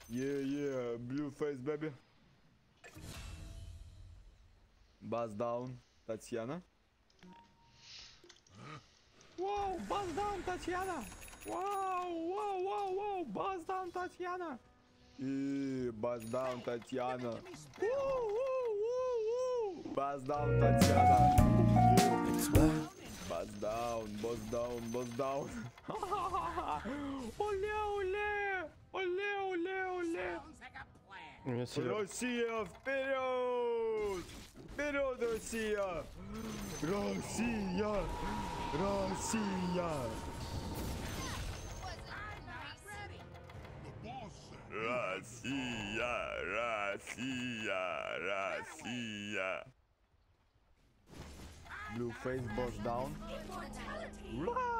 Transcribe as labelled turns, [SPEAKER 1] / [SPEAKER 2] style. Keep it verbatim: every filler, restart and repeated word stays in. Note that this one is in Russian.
[SPEAKER 1] Yeah, yeah, blue face, baby. Buzz down, Татьяна. Wow, buzz down, Татьяна. Wow, wow, wow, wow, buzz down, Татьяна. И buzz down, Татьяна. Woo, woo, woo, woo. Buzz down, Татьяна. Buzz down, buzz down, buzz down. Оле, оле, оле, оле, оле. Россия вперед! Вперед, Россия! Россия! Россия! Россия! Россия! Россия! Blue face boss down.